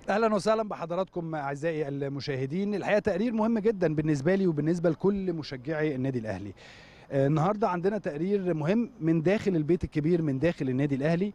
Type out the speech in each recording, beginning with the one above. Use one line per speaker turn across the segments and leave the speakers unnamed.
اهلا وسهلا بحضراتكم اعزائي المشاهدين. الحقيقه تقرير مهم جدا بالنسبه لي وبالنسبه لكل مشجعي النادي الاهلي. النهارده عندنا تقرير مهم من داخل البيت الكبير من داخل النادي الاهلي.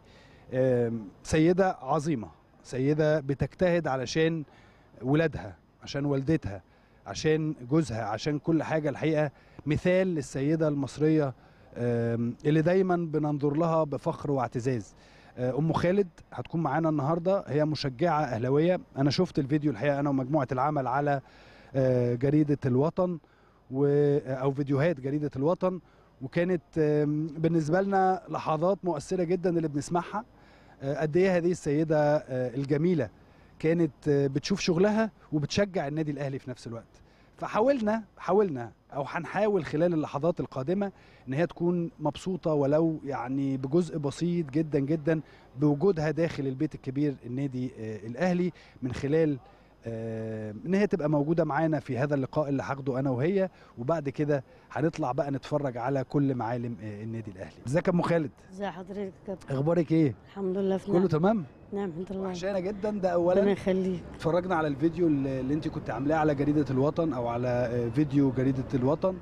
سيده عظيمه، سيده بتجتهد علشان ولادها، عشان والدتها، عشان جوزها، عشان كل حاجه. الحقيقه مثال للسيده المصريه اللي دايما بننظر لها بفخر واعتزاز. ام خالد هتكون معانا النهارده، هي مشجعه اهلاويه. انا شفت الفيديو الحقيقه انا ومجموعه العمل على جريده الوطن او فيديوهات جريده الوطن، وكانت بالنسبه لنا لحظات مؤثره جدا اللي بنسمعها. قد ايه هذه السيده الجميله كانت بتشوف شغلها وبتشجع النادي الاهلي في نفس الوقت. فحاولنا او هنحاول خلال اللحظات القادمه ان هي تكون مبسوطه ولو يعني بجزء بسيط جدا جدا بوجودها داخل البيت الكبير النادي الاهلي، من خلال ان هي تبقى موجوده معانا في هذا اللقاء اللي هاخده انا وهي. وبعد كده هنطلع بقى نتفرج على كل معالم النادي الاهلي. ازيك يا ام خالد؟
ازي حضرتك يا كابتن؟
اخبارك ايه؟
الحمد لله في
كله
نعم.
تمام؟
نعم الحمد لله.
وحشانا جدا. ده اولا
ربنا يخليك.
اتفرجنا على الفيديو اللي انت كنت عاملاه على جريده الوطن او على فيديو جريده الوطن،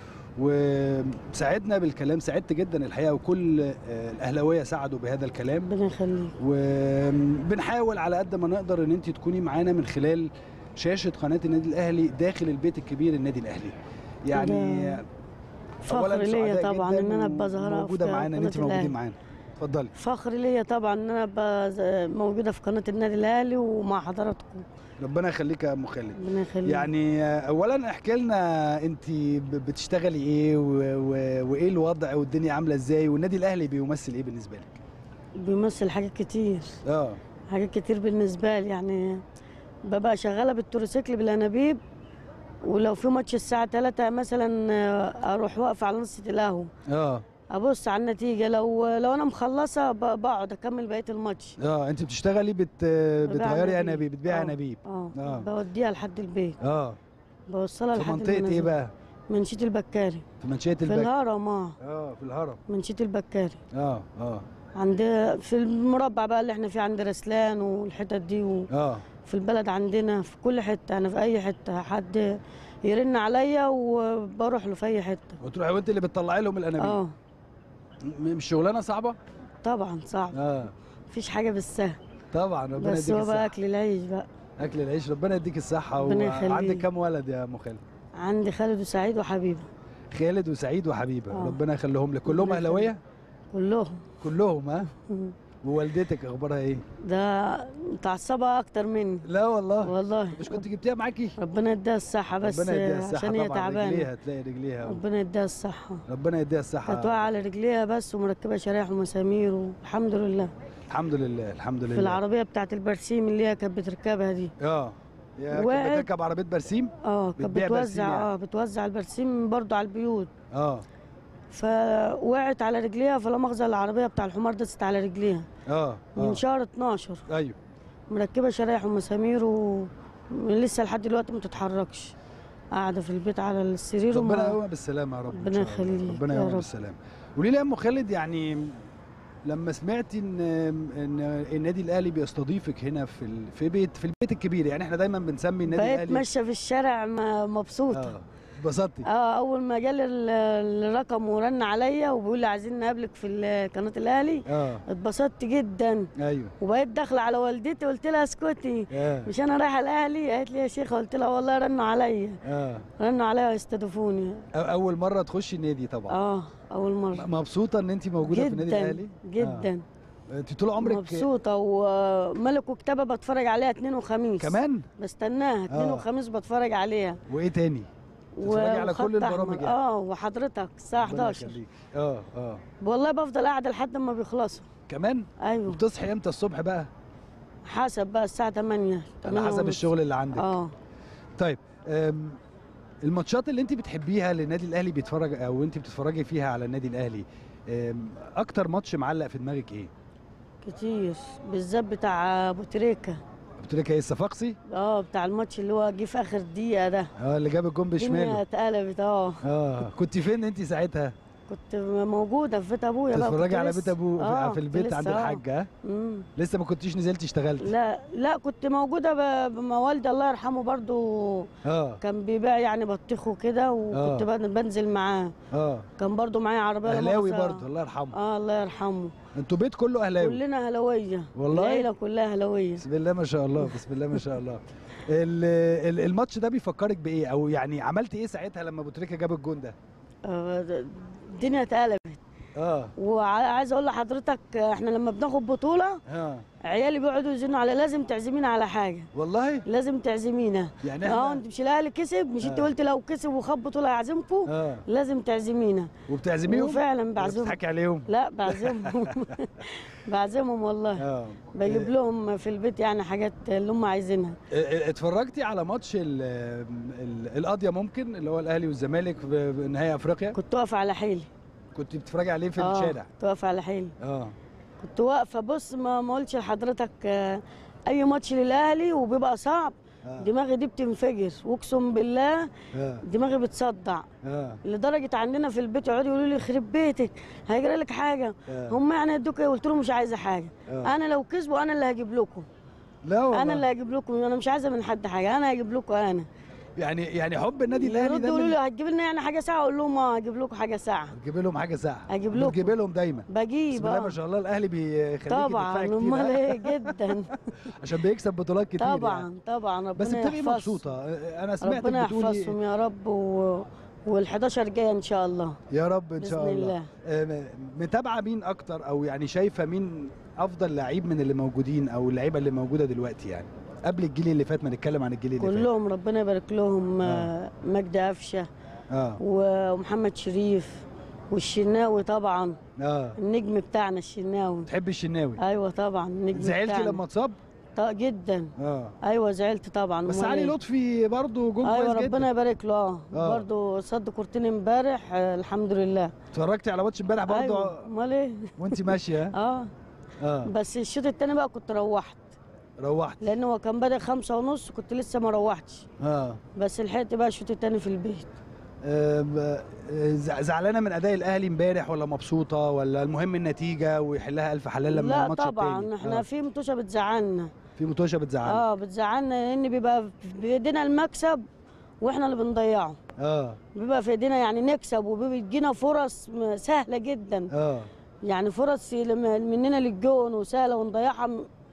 وساعدنا بالكلام، ساعدت جدا الحقيقه، وكل الاهلاويه ساعدوا بهذا الكلام.
ربنا يخليك.
وبنحاول على قد ما نقدر ان انت تكوني معانا من خلال شاشه قناه النادي الاهلي داخل البيت الكبير النادي الاهلي. يعني
فخر ليا طبعا ان انا ابقى ظاهره
موجوده معانا، ان انت موجودين معانا. اتفضلي.
فخر ليا طبعا ان انا ابقى موجوده في قناه النادي الاهلي ومع حضراتكم.
ربنا يخليك يا ام خالد.
ربنا يخليك.
يعني اولا احكي لنا انت بتشتغلي ايه وايه الوضع والدنيا عامله ازاي، والنادي الاهلي بيمثل ايه بالنسبه لك؟
بيمثل حاجات كتير. حاجات كتير بالنسبه لي. يعني ببقى شغاله بالتروسيكل بالانابيب، ولو في ماتش الساعه 3 مثلا اروح واقفه على نص القهوه ابص على النتيجه. لو انا مخلصه بقعد اكمل بقيه الماتش.
انت بتشتغلي بتغيري انابيب، بتبيعي انابيب؟
بوديها لحد البيت. بوصلها لحد
في منطقه ايه بقى؟
منشيه البكاري.
في منشيه البكاري؟
في الهرم.
في الهرم
منشيه البكاري. عند في المربع بقى اللي احنا فيه، عند رسلان والحتت دي في البلد عندنا، في كل حته. انا في اي حته حد يرن عليا وبروح له في اي حته.
وتروحي وانت اللي بتطلعي لهم الانابيب؟ مش شغلانه صعبه؟
طبعا صعبه. مفيش حاجه بالسهل
طبعا. ربنا يديك الصحه.
بس هو بقى اكل العيش بقى.
اكل العيش. ربنا يديك الصحه.
ربنا يخليك.
وعندك كام ولد يا ام خالد؟
عندي خالد وسعيد وحبيبه.
خالد وسعيد وحبيبه. ربنا يخليهم لك. كلهم اهلاويه؟ كلهم. ووالدتك اخبارها ايه؟
ده متعصبه اكتر مني.
لا
والله
مش كنت جبتيها معاكي؟
ربنا يديها الصحه، بس عشان هي تعبانه.
رجليها، تلاقي رجليها.
ربنا يديها الصحه.
ربنا يديها الصحه.
كانت واقعه على رجليها بس، ومركبه شرايح ومسامير، والحمد لله.
الحمد لله الحمد لله.
في العربيه بتاعت البرسيم اللي هي كانت بتركبها دي.
كانت بتركب عربيه برسيم؟
كانت بتوزع يعني. بتوزع البرسيم برضو على البيوت. فوقعت على رجليها، فلا مؤاخذه العربيه بتاع الحمار دست على رجليها. من شهر 12.
ايوه.
مركبه شرايح ومسامير ولسه لحد دلوقتي ما تتحركش، قاعده في البيت على السرير.
ربنا يقومها بالسلامه يا رب.
ربنا يخليك.
ربنا يقومها بالسلامه. قولي لي يا ام خالد، يعني لما سمعتي ان النادي الاهلي بيستضيفك هنا في البيت الكبير، يعني احنا دايما بنسمي النادي الاهلي،
بقيت ماشيه في الشارع مبسوطه.
اتبسطتي؟
اول ما جالي الرقم ورن عليا وبيقول لي عايزين نقابلك في قناه الاهلي، اتبسطت جدا.
ايوه.
وبقيت داخله على والدتي قلت لها اسكتي، مش انا رايحه الاهلي؟ قالت لي يا شيخه. قلت لها والله رنوا عليا. رنوا عليا ويستضيفوني.
اول مره تخشي النادي طبعا؟
اول مره.
مبسوطه ان انت موجوده في النادي الاهلي؟
جدا.
انت طول عمرك
مبسوطه. وملك وكتابه بتفرج عليها اثنين وخميس
كمان؟
بستناها اثنين وخميس بتفرج عليها.
وايه تاني؟ بتتفرجي على كل البرامج يعني؟
وحضرتك الساعه 11. والله بفضل قاعده لحد ما بيخلصوا
كمان.
ايوه.
بتصحي امتى الصبح بقى؟
حسب بقى الساعه 8
على حسب الشغل اللي عندك. طيب الماتشات اللي انت بتحبيها للنادي الاهلي بيتفرج او انت بتتفرجي فيها على النادي الاهلي، اكتر ماتش معلق في دماغك ايه؟
كتير، بالذات بتاع ابو تريكه.
ابو تريكه ايه؟ الصفاقسي؟
بتاع الماتش اللي هو جه في اخر دقيقه ده.
اللي جاب الجون بشماله.
الدنيا اتقلبت.
كنت فين انت ساعتها؟
كنت موجوده في بيت ابويا بقى.
تتفرجي على بيت ابوه في البيت عند
لسه
الحاج؟ ها لسه ما كنتيش نزلتي اشتغلتي؟
لا كنت موجوده بما والدي الله يرحمه برضو. كان بيبيع يعني بطيخ وكده، وكنت بنزل معاه. كان برضو معايا عربيه
اهلاوي برضو الله يرحمه.
الله يرحمه.
انتوا بيت كله اهلاوي؟
كلنا اهلاويه
والله،
العيله كلها اهلاويه.
بسم الله ما شاء الله، بسم الله ما شاء الله. الماتش ده بيفكرك بايه، او يعني عملت ايه ساعتها لما ابو تريكه جاب الجون ده؟
الدنيا اتقلبت. وعايز اقول لحضرتك احنا لما بناخد بطوله عيالي بيقعدوا يزنوا على لازم تعزمينا على حاجه.
والله
لازم تعزمينا
يعني
انت مش الاهلي كسب، مش انت قلت لو كسب وخد بطوله هيعزمكم؟ لازم تعزمينا.
وبتعزميهم؟
وفعلا بعزمهم.
بتضحكي عليهم؟
لا بعزمهم. بعزمهم والله. بجيب لهم في البيت يعني حاجات اللي هم عايزينها.
اتفرجتي على ماتش القاضيه ممكن اللي هو الاهلي والزمالك في نهائي افريقيا؟
كنت واقفه على حيلي.
كنت بتتفرجي عليه في الشارع؟
كنت واقفه على حيلي. كنت واقفه. بص ما قلتش لحضرتك اي ماتش للاهلي وبيبقى صعب دماغي دي بتنفجر، واقسم بالله دماغي بتصدع. لدرجه عندنا في البيت يقعدوا يقولوا لي يخرب بيتك هيجري لك حاجه. هم يعني ادوك ايه؟ قلت لهم مش عايزه حاجه. انا لو كسبوا انا اللي هجيب لكم.
لا والله
انا اللي هجيب لكم، انا مش عايزه من حد حاجه، انا هجيب لكم. انا يعني
حب النادي الاهلي ده.
يقولوا لي هتجيب لنا يعني حاجه ساعه، اقول لهم هجيب لكم حاجه ساعه.
هتجيب لهم حاجه ساعه؟
هجيب لكم.
بتجيب لهم دايما؟
بجيب.
بسم الله ما شاء الله. الاهلي بيخليكي
طبعا، امال ايه جدا.
عشان بيكسب بطولات كتير
طبعا
يعني.
طبعا ربنا
بس بتبقي مبسوطه. انا سمعتك
ربنا
بتقولي
يحفظهم يا رب وال11 جايه ان شاء الله
يا رب ان شاء
الله.
متابعه مين اكتر، او يعني شايفه مين افضل لعيب من اللي موجودين او اللعيبه اللي موجوده دلوقتي يعني قبل الجيل اللي فات؟ ما نتكلم عن الجيل اللي فات.
كلهم ربنا يبارك لهم. مجدي قفشه ومحمد شريف والشناوي طبعا. النجم بتاعنا الشناوي.
تحب الشناوي؟
ايوه طبعا النجم.
زعلتي لما اتصاب؟
جدا. ايوه زعلت طبعا.
بس علي لطفي برضه جون كويس جدا.
ربنا يبارك له. برضه صد كورتين امبارح الحمد لله.
اتفرجتي على ماتش امبارح برضه؟
ايوه امال ايه.
وانت ماشيه؟
بس الشوط الثاني بقى كنت روحت لان هو كان بادئ 5:30، كنت لسه ما روحتش. بس لحقت بقى الشوط الثاني في البيت.
زعلانه من اداء الاهلي امبارح ولا مبسوطه، ولا المهم النتيجه ويحلها الف حلال لما الماتش التاني؟
لا طبعا احنا في متوشه بتزعلنا.
في متوشه بتزعلنا؟
بتزعلنا لان بيبقى في ايدينا المكسب واحنا اللي بنضيعه. بيبقى في ايدينا يعني نكسب، وبيجينا فرص سهله جدا. يعني فرص مننا للجون وسهله ونضيعها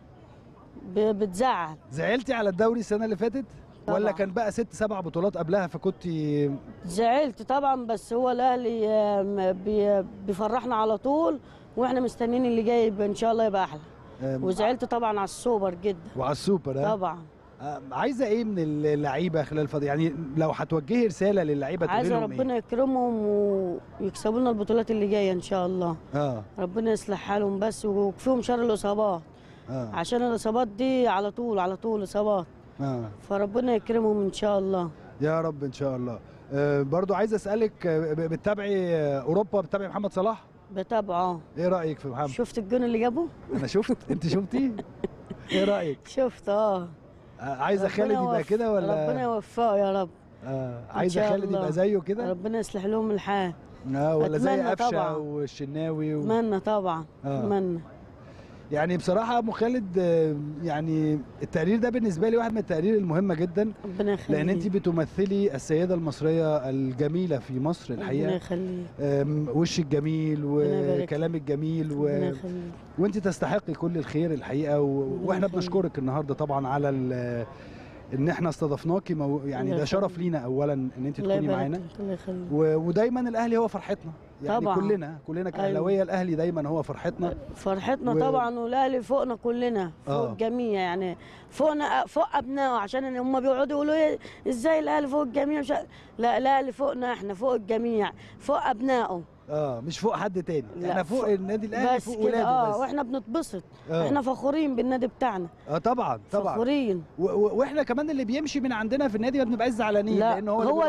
بتزعل.
زعلتي على الدوري السنه اللي فاتت؟ طبعا. ولا كان بقى 6-7 بطولات قبلها فكنت؟
زعلت طبعا، بس هو الاهلي بيفرحنا على طول، واحنا مستنيين اللي جاي ان شاء الله يبقى احلى. وزعلت طبعا على السوبر جدا.
وعلى السوبر
طبعا.
عايزه ايه من اللعيبه خلال الفتره؟ يعني لو هتوجهي رساله للعيبه تقولي لهم ايه؟
عايزه ربنا يكرمهم ويكسبوا لنا البطولات اللي جايه ان شاء الله. ربنا يصلح حالهم بس ويكفيهم شر الاصابات. عشان الاصابات دي على طول اصابات. فربنا يكرمهم ان شاء الله
يا رب ان شاء الله. برضو عايز اسالك، بتتابعي اوروبا؟ بتتابعي محمد صلاح؟
بتابعه.
ايه رايك في محمد؟
شفت الجون اللي جابه؟
انا شفت. انت شفتي؟ ايه رايك؟
شفت.
عايزه خالد يبقى كده ولا؟
ربنا يوفقه يا رب.
عايزه خالد يبقى زيه كده؟
ربنا يصلح لهم الحال.
ولا زي قفشه والشناوي
اتمنى طبعا. اتمنى.
يعني بصراحه ابو خالد، يعني التقرير ده بالنسبه لي واحد من التقارير المهمه جدا.
ربنا يخليك.
لان انت بتمثلي السيده المصريه الجميله في مصر الحقيقه.
ربنا يخليك.
وشك جميل وكلامك جميل وانت تستحقي كل الخير الحقيقه واحنا بنشكرك النهارده طبعا على ان احنا استضفناكي. يعني ده شرف لينا اولا ان انت تكوني معانا. ودايما الاهلي هو فرحتنا يعني. طبعا. كلنا كاهلاويه. الاهلي دايما هو فرحتنا
طبعا. والاهلي فوقنا كلنا، فوق الجميع يعني. فوقنا، فوق ابنائه، عشان هم بيقعدوا يقولوا ايه ازاي الاهلي فوق الجميع. لا الاهلي فوقنا احنا، فوق الجميع، فوق ابنائه.
مش فوق حد تاني. احنا فوق النادي الاهلي، فوق ولاده بس.
واحنا بنتبسط. احنا فخورين بالنادي بتاعنا.
طبعا
فخورين.
واحنا كمان اللي بيمشي من عندنا في النادي ما بنبقاش زعلانين. لان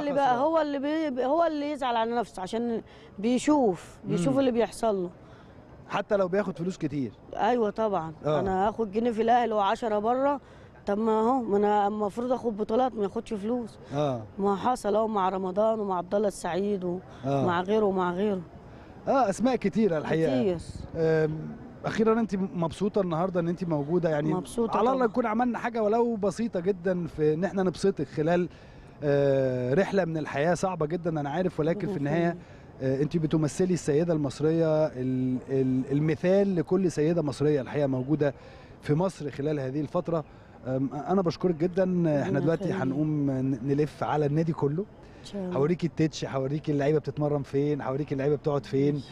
هو اللي يزعل على نفسه عشان بيشوف اللي بيحصل له.
حتى لو بياخد فلوس كتير.
ايوه طبعا. انا هاخد جنيه في الاهلي و10 بره. طب ما اهو، ما انا المفروض اخد بطولات ما ياخدش فلوس. ما حصل اهو مع رمضان ومع عبد الله السعيد ومع غيره ومع غيره.
اسماء كتيره الحقيقه
كتير.
اخيرا انت مبسوطه النهارده ان انت موجوده؟ يعني
مبسوطه
على الله
طبعا.
نكون عملنا حاجه ولو بسيطه جدا في ان احنا نبسطك خلال رحله من الحياه صعبه جدا انا عارف، ولكن في النهايه انت بتمثلي السيده المصريه، المثال لكل سيده مصريه الحقيقه موجوده في مصر خلال هذه الفتره. انا بشكرك جدا. احنا دلوقتي هنقوم نلف على النادي كله، هوريكي التتش، هوريكي اللعيبه بتتمرن فين، هوريكي اللعيبه بتقعد فين،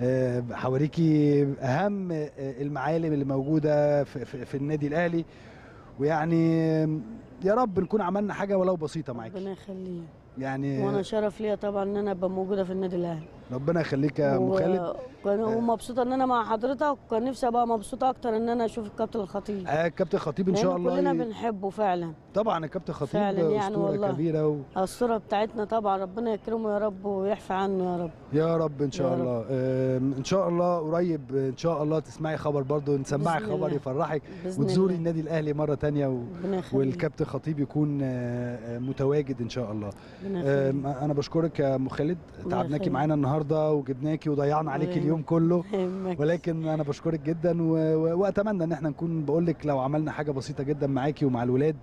هوريكي اهم المعالم اللي موجوده في النادي الاهلي. ويعني يا رب نكون عملنا حاجه ولو بسيطه معاكي.
ربنا يخليك.
يعني
وانا شرف ليا طبعا ان انا ابقى موجوده في النادي الاهلي.
ربنا يخليك يا ام خالد.
ومبسوطه ان انا مع حضرتك، وكان نفسي ابقى مبسوطه اكتر ان انا اشوف الكابتن الخطيب.
الكابتن الخطيب ان شاء الله
كلنا بنحبه فعلا.
طبعا الكابتن الخطيب
فعلا يعني
اسطوره كبيره
الصوره بتاعتنا طبعا، ربنا يكرمه يا رب ويحفى عنه يا رب.
يا رب ان شاء الله. ان شاء الله قريب ان شاء الله تسمعي خبر برضه، نسمعك خبر يفرحك وتزوري النادي الاهلي مره ثانيه والكابتن الخطيب يكون متواجد ان شاء الله. انا بشكرك يا ام خالد، تعبناكي معانا النهارده وجبناكي وضيعنا عليكي اليوم كله، ولكن انا بشكرك جدا واتمنى ان احنا نكون بقول لك لو عملنا حاجه بسيطه جدا معاكي ومع الولاد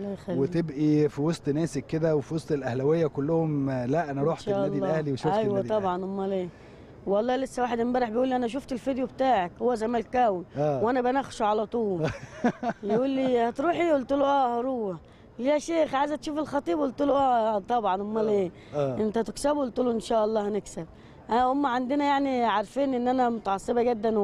وتبقي في وسط ناسك كده وفي وسط الاهلاويه كلهم. لا انا رحت النادي الاهلي وشفت النادي
ايوه طبعا، امال ايه. والله لسه واحد امبارح بيقول لي انا شفت الفيديو بتاعك، هو زملكاوي وانا بناخشه على طول. يقول لي هتروحي؟ قلت له هروح. يا شيخ عايزه تشوف الخطيب؟ قلت له طبعا، امال ايه. انت تكسبه؟ قلت له ان شاء الله هنكسب. هم عندنا يعني عارفين ان انا متعصبه جدا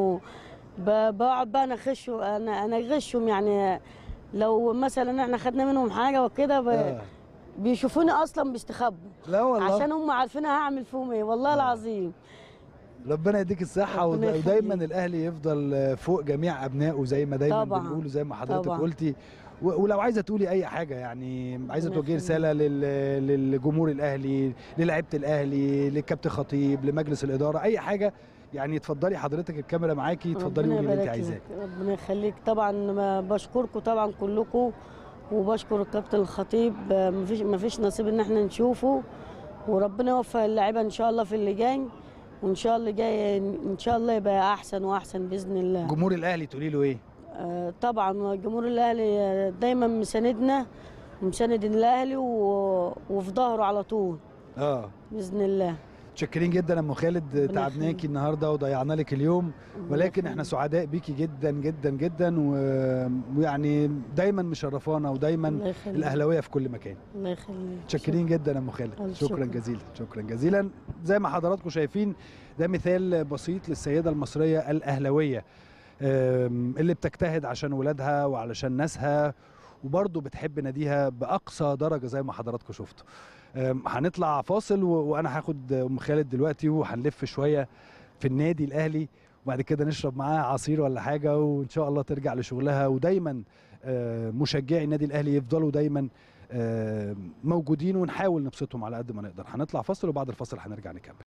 وبقعد بقى انا اغشهم يعني. لو مثلا احنا خدنا منهم حاجه وكده بيشوفوني اصلا بيستخبوا.
لا والله،
عشان هم عارفين هعمل فيهم ايه والله العظيم.
ربنا يديك الصحه ودايما الاهلي يفضل فوق جميع ابنائه زي ما دايما بنقول وزي ما حضرتك قلتي. ولو عايزه تقولي اي حاجه، يعني عايزه توجهي رساله للجمهور الاهلي، للاعيبه الاهلي، للكابتن خطيب، لمجلس الاداره، اي حاجه يعني اتفضلي حضرتك، الكاميرا معاكي، اتفضلي قولي اللي انت عايزاه.
ربنا يخليك. طبعا بشكركم طبعا كلكم، وبشكر الكابتن الخطيب. مفيش نصيب ان احنا نشوفه، وربنا يوفق اللعيبه ان شاء الله في اللي جاي، وان شاء الله جاي ان شاء الله يبقى احسن واحسن باذن الله.
جمهور الاهلي تقولي له ايه؟
طبعا جمهور الاهلي دايما مساندنا ومساند الاهلي وفي ظهره على طول باذن الله.
متشكرين جدا يا ام خالد، تعبناكي النهارده وضيعنا لك اليوم، ولكن احنا سعداء بيكي جدا جدا جدا ويعني دايما مشرفانا ودايما الاهلاويه في كل مكان.
الله يخليك.
متشكرين جدا يا ام خالد، شكرا جزيلا. شكرا جزيلا. زي ما حضراتكم شايفين ده مثال بسيط للسيده المصريه الاهلاويه اللي بتجتهد عشان ولادها وعلشان ناسها، وبرضه بتحب ناديها باقصى درجه زي ما حضراتكم شفتوا. هنطلع فاصل وانا هاخد ام خالد دلوقتي وهنلف شويه في النادي الاهلي، وبعد كده نشرب معاها عصير ولا حاجه، وان شاء الله ترجع لشغلها. ودايما مشجعي النادي الاهلي يفضلوا دايما موجودين ونحاول نبسطهم على قد ما نقدر. هنطلع فاصل وبعد الفاصل هنرجع نكمل.